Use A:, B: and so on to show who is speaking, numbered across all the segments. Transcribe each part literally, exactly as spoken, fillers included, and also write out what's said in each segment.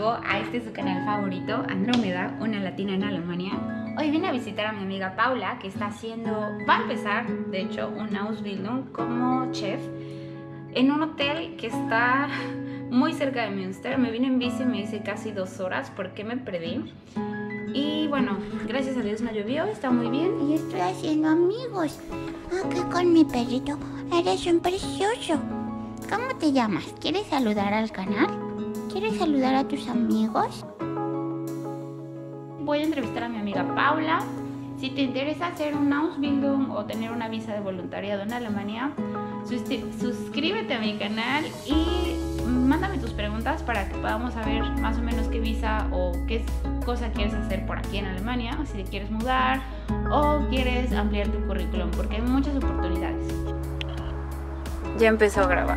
A: nuevo a este su canal favorito, Andrómeda, una latina en Alemania. Hoy vine a visitar a mi amiga Paula, que está haciendo, va a empezar, de hecho, un Ausbildung como chef en un hotel que está muy cerca de Münster. Me vine en bici, me hice casi dos horas porque me perdí. Y bueno, gracias a Dios no llovió, está muy bien y estoy haciendo amigos. Aquí con mi perrito, eres un precioso. ¿Cómo te llamas? ¿Quieres saludar al canal? ¿Quieres saludar a tus amigos? Voy a entrevistar a mi amiga Paula. Si te interesa hacer un Ausbildung o tener una visa de voluntariado en Alemania, suscríbete a mi canal y mándame tus preguntas para que podamos saber más o menos qué visa o qué cosa quieres hacer por aquí en Alemania, si te quieres mudar o quieres ampliar tu currículum, porque hay muchas oportunidades. Ya empezó a grabar.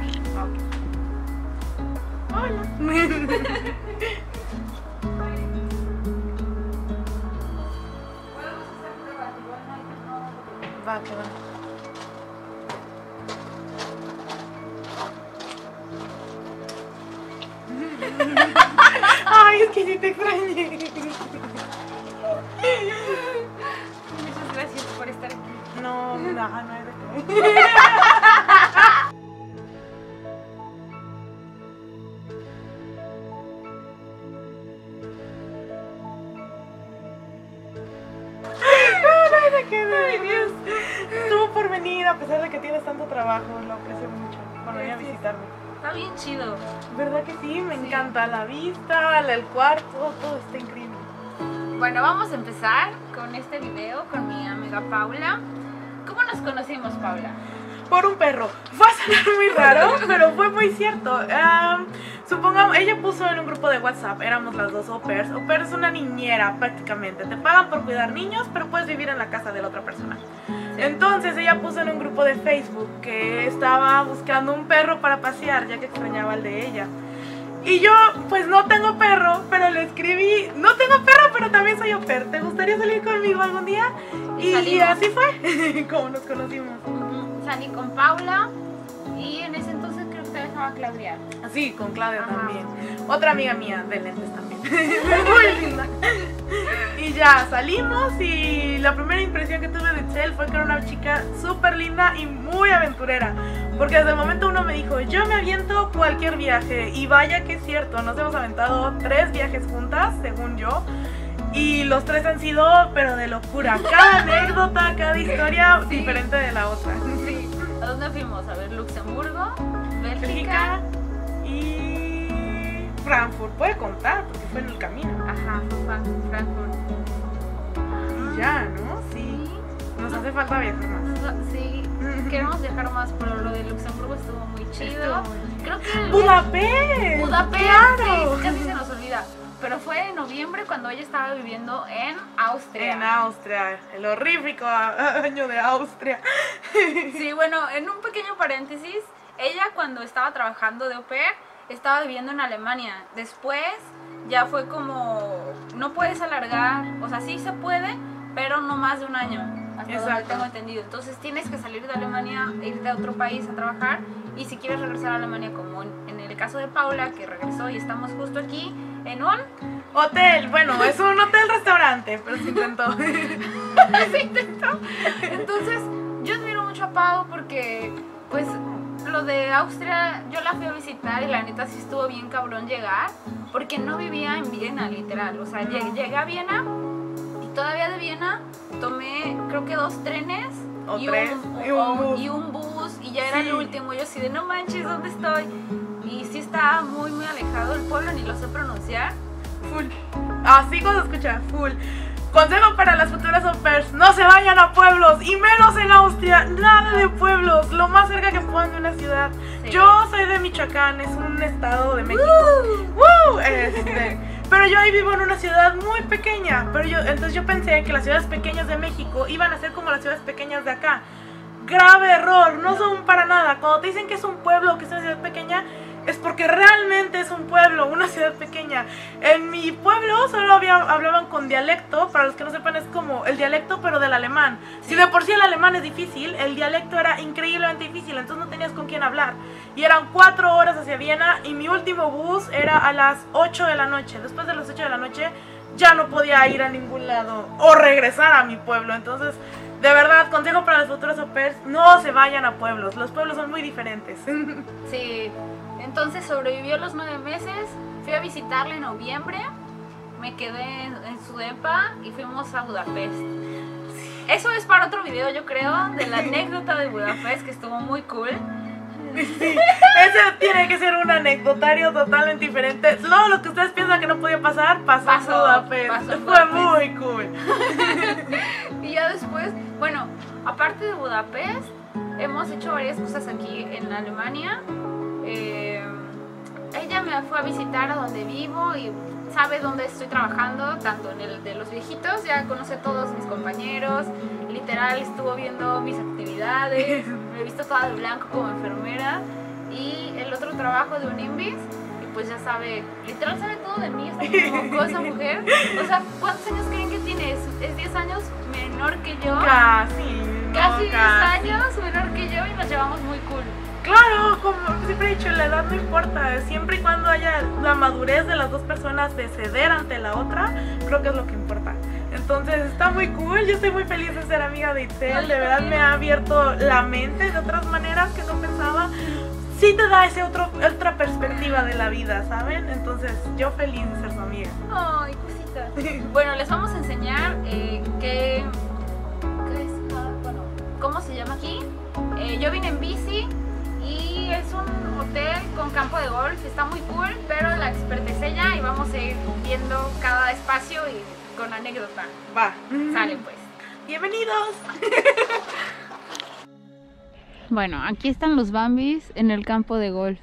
B: Hola. Va, que va. Ay, es que sí te extrañé.
A: Muchas gracias por estar aquí.
B: No, no, no hay de qué. Ay, Dios. Estuvo por venir, a pesar de que tienes tanto trabajo, lo aprecio mucho por venir a visitarme.
A: Está bien chido.
B: ¿Verdad que sí? Me
A: Sí.
B: encanta la vista, el cuarto, todo está increíble.
A: Bueno, vamos a empezar con este video con mi amiga Paula. ¿Cómo nos conocimos, Paula?
B: Por un perro. Va a sonar muy raro, pero fue muy cierto. Um, supongamos, ella puso en un grupo de WhatsApp, éramos las dos au pairs. Au pair es una niñera prácticamente. Te pagan por cuidar niños, pero puedes vivir en la casa de la otra persona. Sí. Entonces ella puso en un grupo de Facebook que estaba buscando un perro para pasear, ya que extrañaba el de ella. Y yo, pues no tengo perro, pero le escribí, no tengo perro, pero también soy au pair. ¿Te gustaría salir conmigo algún día? Y, y así fue, como nos conocimos.
A: Salí con Paula y en ese entonces creo que te dejaba Claudia.
B: Sí, con Claudia. Ajá. También. Otra amiga mía de lentes también. Muy linda. Y ya salimos y la primera impresión que tuve de Chel fue que era una chica súper linda y muy aventurera. Porque desde el momento uno me dijo, yo me aviento cualquier viaje. Y vaya que es cierto, nos hemos aventado tres viajes juntas, según yo. Y los tres han sido, pero de locura. Cada anécdota, cada historia sí. Diferente de la otra.
A: Sí. ¿A dónde fuimos? A ver, Luxemburgo, Bélgica,
B: Bélgica y Frankfurt. Puede contar porque fue en el camino.
A: Ajá, Frankfurt.
B: Y ya, ¿no? Sí. Nos hace falta viajar más.
A: Sí, queremos viajar más, pero lo de Luxemburgo estuvo muy chido. Creo que
B: Budapest.
A: Budapest,
B: claro.
A: Sí, casi se nos olvida. Pero fue en noviembre cuando ella estaba viviendo en Austria.
B: En Austria, el horrífico año de Austria.
A: Sí, bueno, en un pequeño paréntesis, ella cuando estaba trabajando de au pair, estaba viviendo en Alemania. Después ya fue como, no puedes alargar, o sea, sí se puede, pero no más de un año, hasta
B: Exacto.
A: donde tengo entendido. Entonces tienes que salir de Alemania e irte a otro país a trabajar. Y si quieres regresar a Alemania, como en el caso de Paula, que regresó y estamos justo aquí, en un
B: hotel, bueno, es un hotel-restaurante, pero se intentó.
A: Se intentó. Entonces, yo admiro mucho a Pau porque, pues, lo de Austria, yo la fui a visitar y la neta sí estuvo bien cabrón llegar, porque no vivía en Viena, literal. O sea, llegué, llegué a Viena y todavía de Viena tomé, creo que dos trenes
B: o
A: y,
B: tres,
A: un,
B: y, un
A: o, y un bus, y ya era sí. El último. Yo así de, no manches, ¿dónde estoy? Y sí estaba muy, muy alejado del pueblo, ni lo sé pronunciar.
B: Full. Así como se escucha, full. Consejo para las futuras au pairs, no se vayan a pueblos, y menos en Austria, nada de pueblos, lo más cerca que puedan de una ciudad. Sí. Yo soy de Michoacán, es un estado de México. ¡Woo! ¡Woo! Este, pero yo ahí vivo en una ciudad muy pequeña, pero yo, entonces yo pensé que las ciudades pequeñas de México iban a ser como las ciudades pequeñas de acá. Grave error, no son para nada. Cuando te dicen que es un pueblo o que es una ciudad pequeña, es porque realmente es un pueblo, una ciudad pequeña. En mi pueblo solo había, hablaban con dialecto, para los que no sepan es como el dialecto pero del alemán. Si de por sí el alemán es difícil, el dialecto era increíblemente difícil, entonces no tenías con quién hablar. Y eran cuatro horas hacia Viena y mi último bus era a las ocho de la noche. Después de las ocho de la noche ya no podía ir a ningún lado o regresar a mi pueblo. Entonces, de verdad, consejo para los futuros au pairs, no se vayan a pueblos, los pueblos son muy diferentes.
A: Sí, entonces sobrevivió los nueve meses, fui a visitarle en noviembre, me quedé en, en su depa y fuimos a Budapest. Eso es para otro video, yo creo, de la anécdota de Budapest, que estuvo muy cool.
B: Sí, ese tiene que ser un anecdotario totalmente diferente. Todo lo que ustedes piensan que no podía pasar, pasó, pasó en Budapest. Pasó en Budapest. Fue muy cool.
A: Y ya después, bueno, aparte de Budapest, hemos hecho varias cosas aquí en Alemania. Eh, ella me fue a visitar a donde vivo y sabe dónde estoy trabajando, tanto en el de los viejitos, ya conoce a todos mis compañeros, literal estuvo viendo mis actividades, me he visto toda de blanco como enfermera, y el otro trabajo de un Invis, y pues ya sabe, literal sabe todo de mí, está como esa mujer. O sea, ¿cuántos años creen que tiene? Es diez años menor que yo.
B: Casi.
A: Casi diez años menor que yo y nos llevamos muy cool.
B: Claro, como siempre he dicho, la edad no importa, siempre y cuando haya la madurez de las dos personas de ceder ante la otra, creo que es lo que importa. Entonces está muy cool, yo estoy muy feliz de ser amiga de Itzel, de verdad me ha abierto la mente de otras maneras que no pensaba. Sí te da ese otro, otra perspectiva de la vida, ¿saben? Entonces yo feliz de ser su amiga.
A: Ay, cosita. Bueno, les vamos a enseñar eh, qué, qué es, ah, bueno, cómo se llama aquí. Eh, yo vine en bici. Y es un hotel con campo de golf, está muy cool, pero la experta es ella y vamos a ir viendo cada espacio y con anécdota.
B: Va.
A: Sale pues.
B: Bienvenidos.
A: Bueno, aquí están los Bambis en el campo de golf.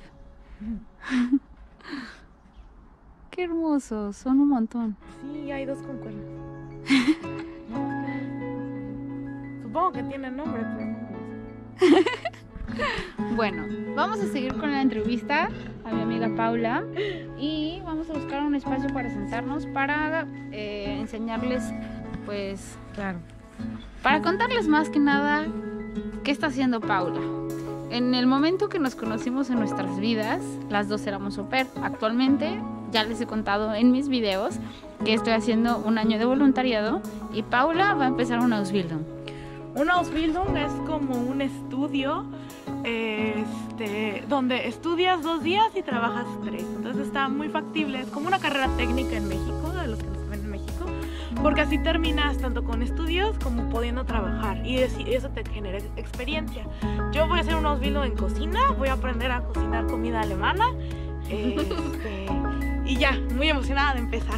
A: Qué hermosos, son un montón.
B: Sí, hay dos con cuernos. Supongo que tienen nombre, pero no.
A: Bueno, vamos a seguir con la entrevista a mi amiga Paula y vamos a buscar un espacio para sentarnos para eh, enseñarles, pues, claro, para contarles más que nada qué está haciendo Paula. En el momento que nos conocimos en nuestras vidas, las dos éramos au pair. Actualmente, ya les he contado en mis videos que estoy haciendo un año de voluntariado y Paula va a empezar una Ausbildung.
B: Una Ausbildung es como un estudio este, donde estudias dos días y trabajas tres. Entonces está muy factible, es como una carrera técnica en México, de los que nos ven en México, porque así terminas tanto con estudios como pudiendo trabajar y eso te genera experiencia. Yo voy a hacer una Ausbildung en cocina, voy a aprender a cocinar comida alemana este, y ya, muy emocionada de empezar.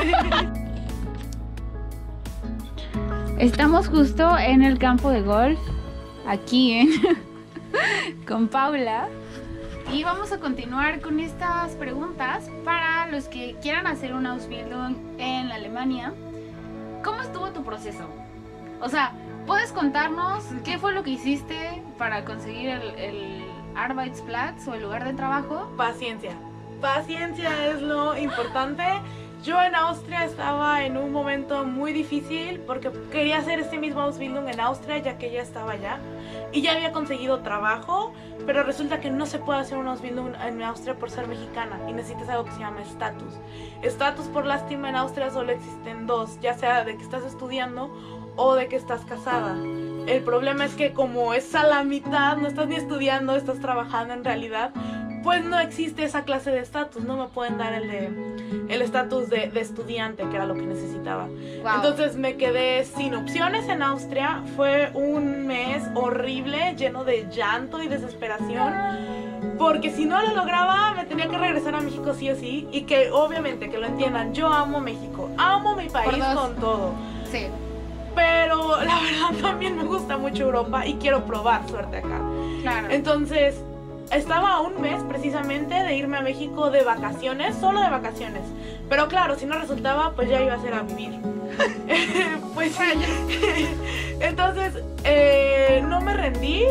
A: Estamos justo en el campo de golf, aquí en, con Paula, y vamos a continuar con estas preguntas para los que quieran hacer una Ausbildung en Alemania. ¿Cómo estuvo tu proceso? O sea, ¿puedes contarnos qué fue lo que hiciste para conseguir el, el Arbeitsplatz o el lugar de trabajo?
B: Paciencia, paciencia es lo importante. Yo en Austria estaba en un momento muy difícil porque quería hacer este mismo Ausbildung en Austria ya que ya estaba allá y ya había conseguido trabajo, pero resulta que no se puede hacer un Ausbildung en Austria por ser mexicana y necesitas algo que se llama estatus. Estatus, por lástima, en Austria solo existen dos, ya sea de que estás estudiando o de que estás casada. El problema es que como es a la mitad, no estás ni estudiando, estás trabajando en realidad, pues no existe esa clase de estatus, no me pueden dar el de el estatus de, de estudiante, que era lo que necesitaba. Wow. Entonces me quedé sin opciones en Austria, fue un mes horrible, lleno de llanto y desesperación, porque si no lo lograba me tenía que regresar a México sí o sí, y que obviamente, que lo entiendan, yo amo México, amo mi país con todo.
A: Sí.
B: Pero la verdad también me gusta mucho Europa y quiero probar suerte acá.
A: Claro.
B: Entonces estaba a un mes precisamente de irme a México de vacaciones, solo de vacaciones. Pero claro, si no resultaba, pues ya iba a ser a vivir. Pues entonces, eh, no me rendí.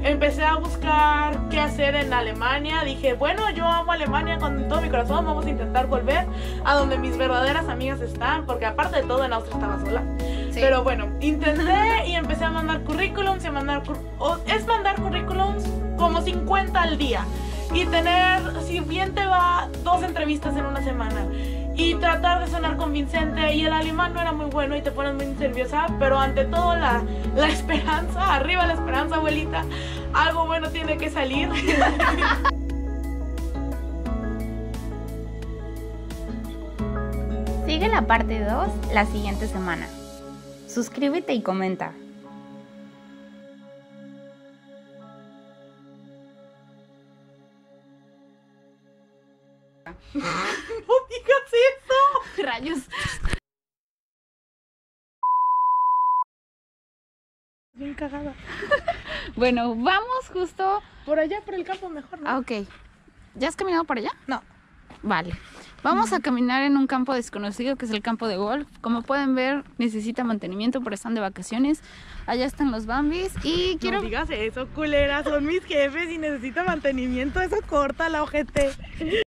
B: empecé a buscar qué hacer en Alemania. Dije, bueno, yo amo Alemania con todo mi corazón, vamos a intentar volver a donde mis verdaderas amigas están, porque aparte de todo en Austria estaba sola. Sí. Pero bueno, intenté y empecé a mandar currículums y a mandar cur o es mandar currículums como cincuenta al día y tener, si bien te va, dos entrevistas en una semana y tratar de sonar convincente, y el alemán no era muy bueno y te pones muy nerviosa, pero ante todo la, la esperanza, arriba la esperanza, abuelita, algo bueno tiene que salir.
A: Sigue la parte dos la siguiente semana. Suscríbete y comenta.
B: ¡No digas eso!
A: Rayos.
B: Bien cagada.
A: Bueno, vamos justo
B: por allá, por el campo mejor, ¿no?
A: Ah, ok. ¿Ya has caminado por allá?
B: No.
A: Vale. Vamos a caminar en un campo desconocido que es el campo de golf. Como pueden ver, necesita mantenimiento porque están de vacaciones. Allá están los Bambis y quiero...
B: No digas eso, culera, son mis jefes y necesita mantenimiento, eso corta la ojete.